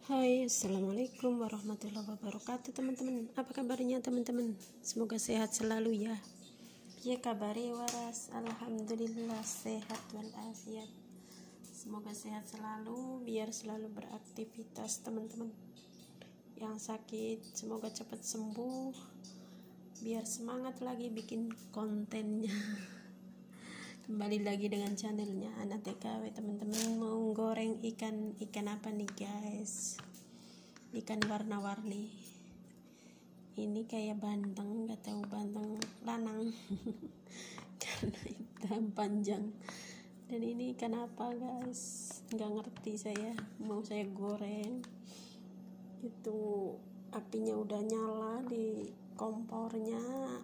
Hai, assalamualaikum warahmatullahi wabarakatuh teman-teman. Apa kabarnya teman-teman? Semoga sehat selalu ya. Ya kabari waras, alhamdulillah sehat walafiat. Semoga sehat selalu, biar selalu beraktivitas teman-teman. Yang sakit semoga cepat sembuh, biar semangat lagi bikin kontennya. Kembali lagi dengan channelnya Anak TKW teman-teman. Mau goreng ikan apa nih guys? Ikan warna-warni. Ini kayak bandeng, nggak tahu bandeng lanang karena hitam panjang. Dan ini ikan apa guys? Nggak ngerti saya. Mau saya goreng. Itu apinya udah nyala di kompornya,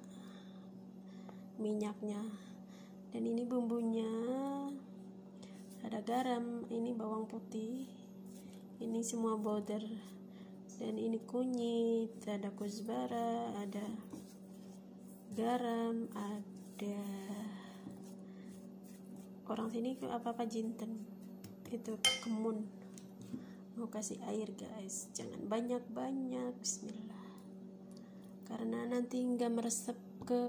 minyaknya. Dan ini bumbunya, ada garam, ini bawang putih, ini semua powder, dan ini kunyit, ada kuzbara, ada garam, ada orang sini apa jinten, itu kemun. Mau kasih air guys, jangan banyak-banyak, bismillah, karena nanti nggak meresap ke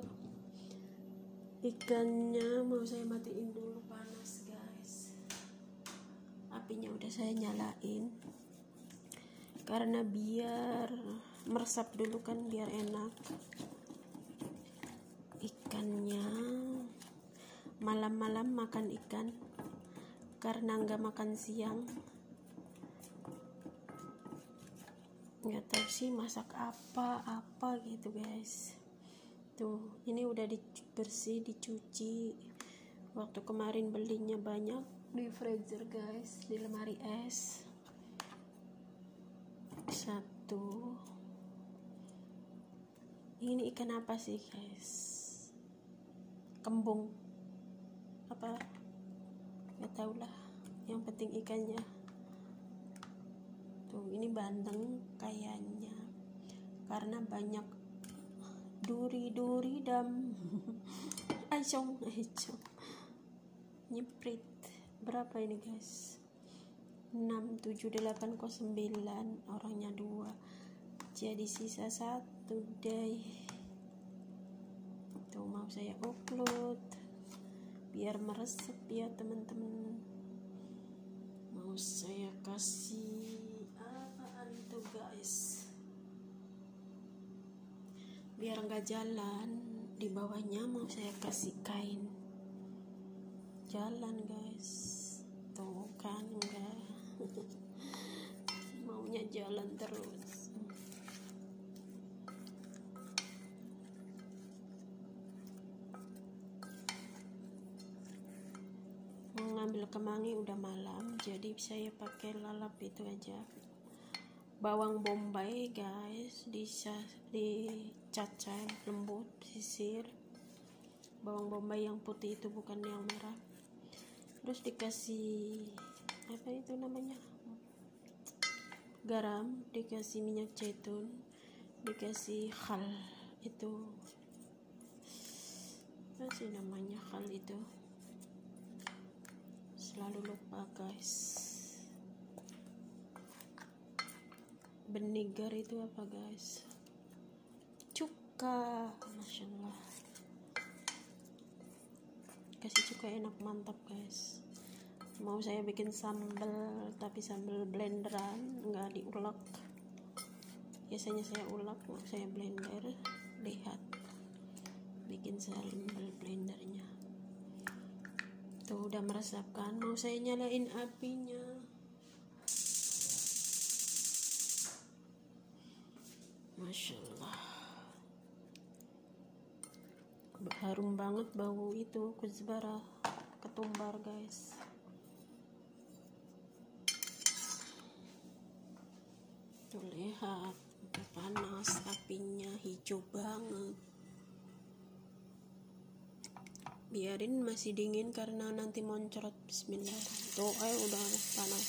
ikannya. Mau saya matiin dulu, panas guys, apinya udah saya nyalain karena biar meresap dulu kan, biar enak. Ikannya malam-malam makan ikan karena nggak makan siang. Nggak tahu sih masak apa gitu guys. Tuh, ini udah bersih, dicuci. Waktu kemarin belinya banyak di freezer guys, di lemari es. Satu. Ini ikan apa sih guys? Kembung apa? Gak tau lah. Yang penting ikannya. Tuh, ini bandeng kayaknya karena banyak duri dam. Aicong nyeprit. Berapa ini guys? 67809, orangnya 2, jadi sisa 1 deh. Tuh mau saya upload biar meresap ya teman-teman. Mau saya kasih apaan tuh guys, biar nggak jalan. Di bawahnya mau saya kasih kain, jalan guys. Tuh kan enggak maunya jalan terus. Mau ngambil kemangi udah malam, jadi saya pakai lalap itu aja. Bawang bombay guys, dicacah lembut, sisir. Bawang bombay yang putih itu, bukan yang merah. Terus dikasih apa itu namanya, garam, dikasih minyak zaitun, dikasih khal, itu apa sih namanya, khal itu, selalu lupa guys. Vinegar itu apa guys? Cuka, masya Allah, kasih cuka enak, mantap guys. Mau saya bikin sambal, tapi sambal blenderan, nggak diulek. Biasanya saya ulek, mau saya blender. Lihat, bikin sambal blendernya. Tuh udah meresap kan, mau saya nyalain apinya. Masya Allah, harum banget bau itu kuzbara, ketumbar guys. Tuh lihat, udah panas, apinya hijau banget. Biarin masih dingin karena nanti moncrot, bismillah. Tuh udah panas.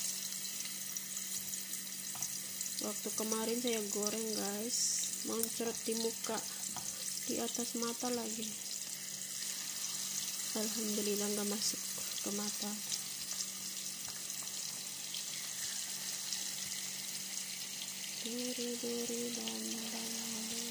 Waktu kemarin saya goreng guys, moncrot di muka, di atas mata lagi. Alhamdulillah nggak masuk ke mata. duri-duri dan dangdut.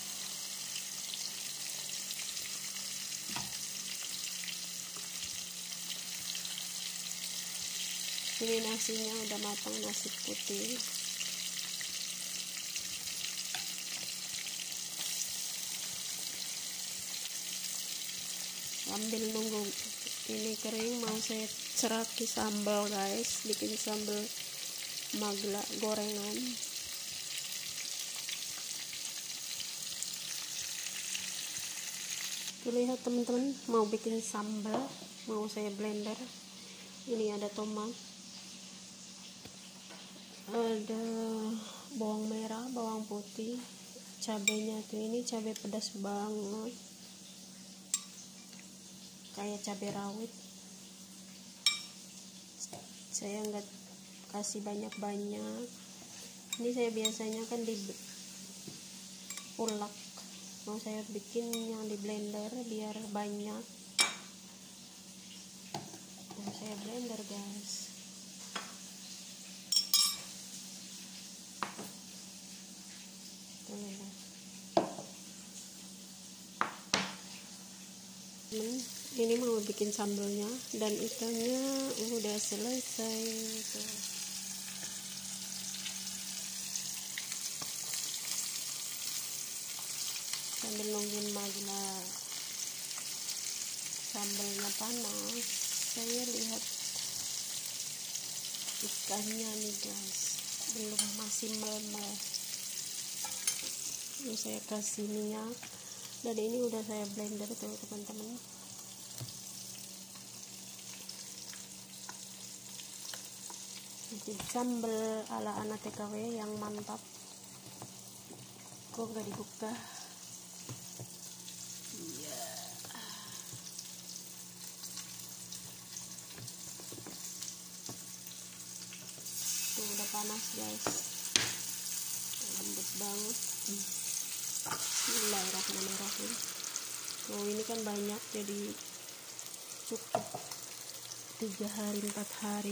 Ini nasinya udah matang, nasi putih. Sambil nunggu ini kering, mau saya ceraki sambal guys, bikin sambal magla gorengan. Tuh lihat teman-teman, mau bikin sambal, mau saya blender. Ini ada tomat, ada bawang merah, bawang putih, cabenya tuh ini cabai pedas banget, kayak cabai rawit. Saya nggak kasih banyak-banyak. Ini saya biasanya kan di ulek, mau saya bikin yang di blender biar banyak. Mau saya blender guys. Ini mau bikin sambalnya dan ikannya udah selesai tuh. Sambil nungguin magla sambalnya panas, saya lihat ikannya nih guys, belum, masih melmel. Ini saya kasih minyak dan ini udah saya blender tuh teman-teman. Sambal ala anak TKW yang mantap. Kok nggak dibuka? Iya. Tuh udah panas guys, lembut banget. Bismillahirrahmanirrahim. Oh ini kan banyak, jadi cukup 3 hari 4 hari.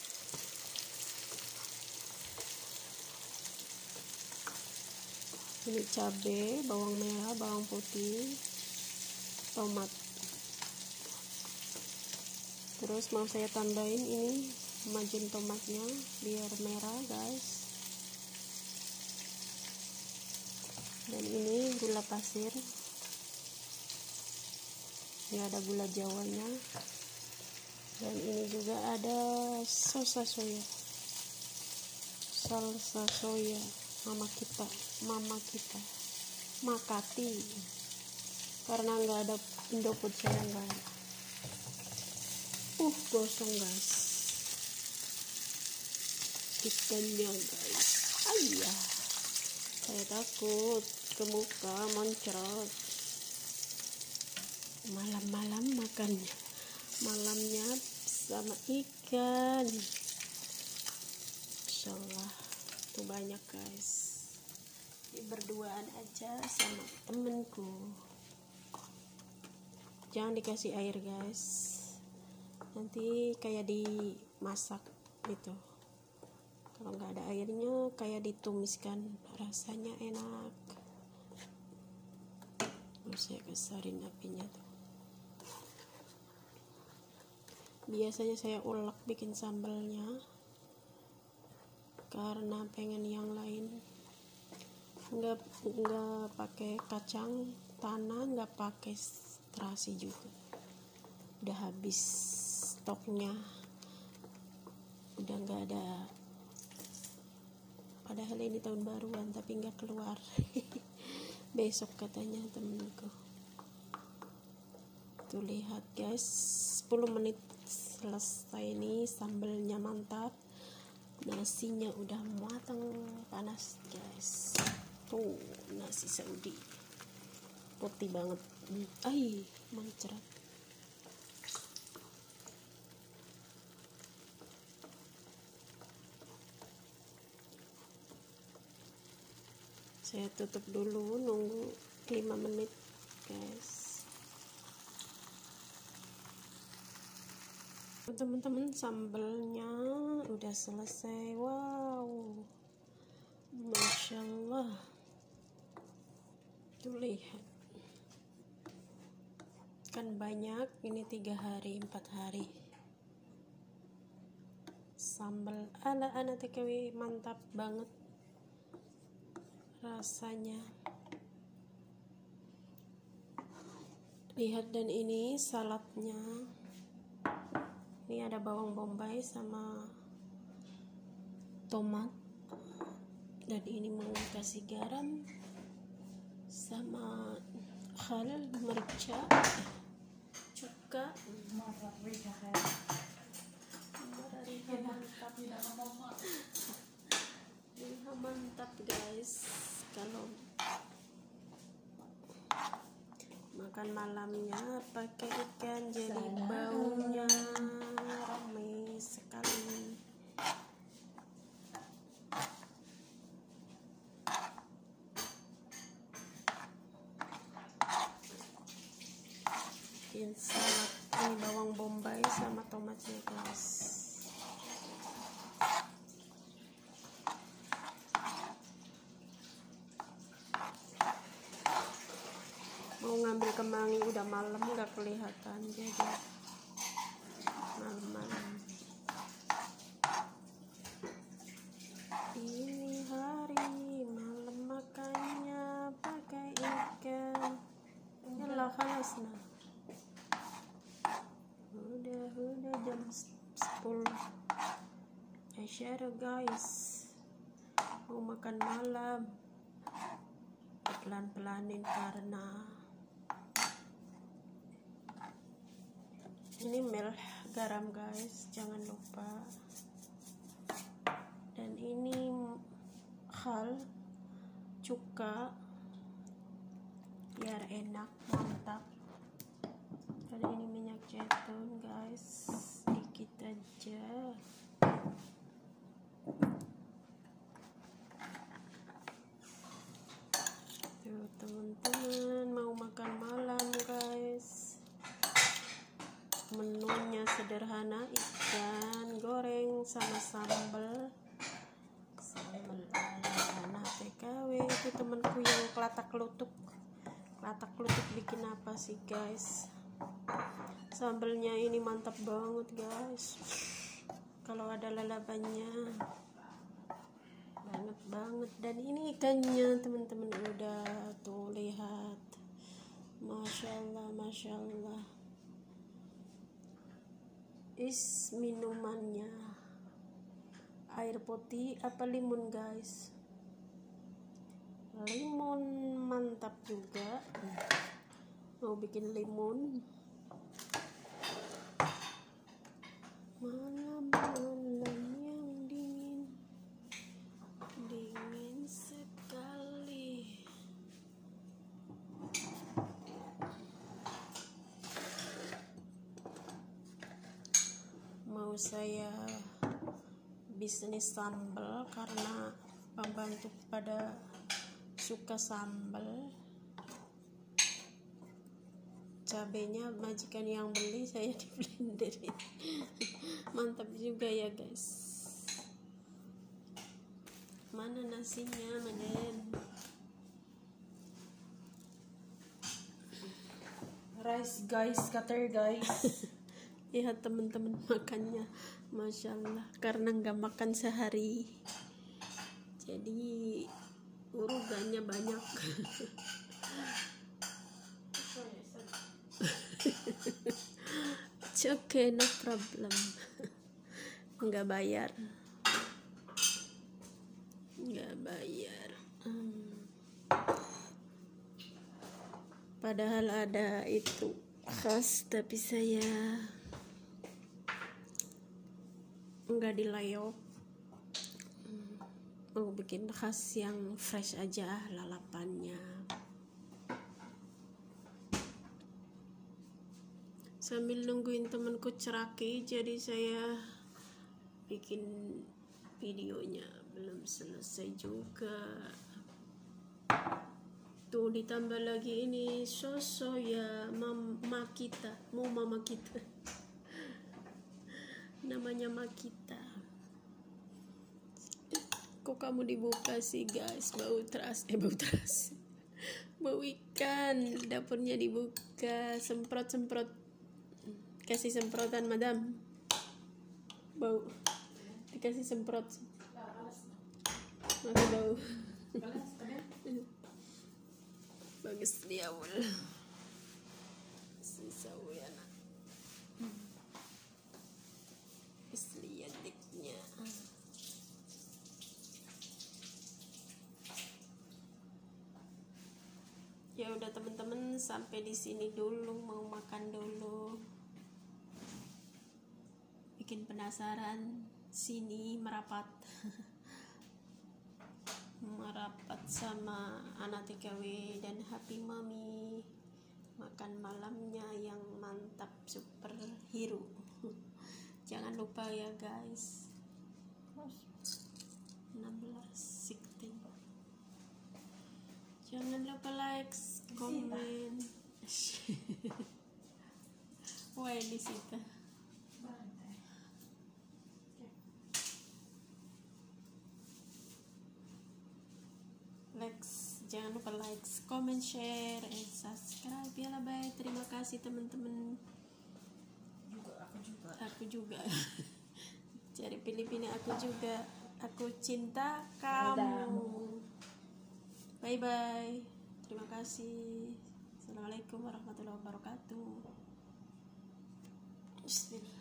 Ini cabai, bawang merah, bawang putih, tomat. Terus mau saya tambahin ini majin tomatnya biar merah guys. Dan ini gula pasir, ini ada gula jawanya. Dan ini juga ada salsa soya, mama kita Makati, karena nggak ada Indofood saya nggak ada. Gosong guys ikannya guys. Ayah, saya takut ke muka moncrot. Malam-malam makannya, malamnya sama ikan. Insyaallah tuh banyak guys. Ini berduaan aja sama temenku. Jangan dikasih air guys, nanti kayak dimasak gitu. Kalau nggak ada airnya kayak ditumiskan, rasanya enak. Saya kesarin apinya tuh. Biasanya saya ulek bikin sambalnya karena pengen yang lain. Nggak pakai kacang tanah, nggak pakai terasi juga. Udah habis stoknya, udah nggak ada. Padahal ini tahun baruan tapi nggak keluar. Besok katanya temenku. Tuh lihat guys, 10 menit selesai. Nih sambalnya mantap, nasinya udah matang panas guys. Tuh nasi Saudi putih banget. Mencret. Saya tutup dulu, nunggu 5 menit guys. Teman-teman, sambalnya udah selesai. Wow, Tuh lihat, kan banyak ini 3 hari 4 hari. Sambal ala anak TKW mantap banget rasanya. Lihat, dan ini saladnya. Ini ada bawang bombay sama tomat, dan ini mau kasih garam sama khal, merica, cuka. Mantap guys. Kalau makan malamnya pakai ikan, jadi baunya rame sekali. Salad ini bawang bombay sama tomatnya guys. Mau ngambil kemangi udah malam, nggak kelihatan, jadi malam-malam. Ini hari malam makannya pakai ikan. Yalah khalas nah. Udah jam 10 Asyara guys, mau makan malam. Pelan-pelanin karena ini milk, garam guys, jangan lupa. Dan ini khal, cuka, biar enak, mantap. Dan ini minyak zaitun guys, sedikit aja. Tuh teman-teman, mau makan malam guys. Menunya sederhana, ikan goreng sama sambal ala TKW. Itu temanku yang kelatak kelutuk bikin apa sih guys. Sambalnya ini mantap banget guys, kalau ada lalapannya banget. Dan ini ikannya teman-teman, udah tuh lihat, masya Allah. Minumannya air putih apa limun guys? Limun mantap juga. Mau bikin limun malam-malam yang dingin sekali. Mau saya bisnis sambal karena pembantu pada suka sambal. Cabenya majikan yang beli, saya di blenderin. Mantap juga ya guys. Mana nasinya Maden? Rice guys, cutter guys. Lihat teman-teman makannya, masya Allah. Karena nggak makan sehari, jadi urugannya banyak. It's okay, no problem. Nggak bayar. Padahal ada itu khas, tapi saya nggak dilayok. Mau bikin khas yang fresh aja lalapannya. Sambil nungguin temanku ceraki, jadi saya bikin videonya. Belum selesai juga. Tuh ditambah lagi ini soya mama kita, namanya Makita. Kok kamu dibuka sih guys? Bau teras Bau ikan, dapurnya dibuka, semprot-semprot. Kasih semprotan, madam. Bau. Dikasih semprot. Masih bau. Bagus dia awal. Sisa anak. Lihat diknya. Ya udah teman-teman, sampai di sini dulu, mau makan dulu. Bikin penasaran, sini merapat. Merapat sama anak TKW dan Happy Mami. Makan malamnya yang mantap, super hero. Jangan lupa ya guys. 16. Jangan lupa like, komen. Wah, ini Sita. Jangan lupa like, comment, share, and subscribe ya lah, bye. Terima kasih teman-teman. Aku juga. Cari Filipina aku juga. Aku cinta kamu. Bye bye. Terima kasih. Assalamualaikum warahmatullahi wabarakatuh. Bismillah.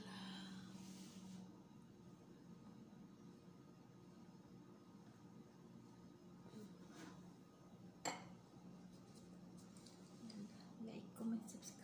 Like, comment, subscribe.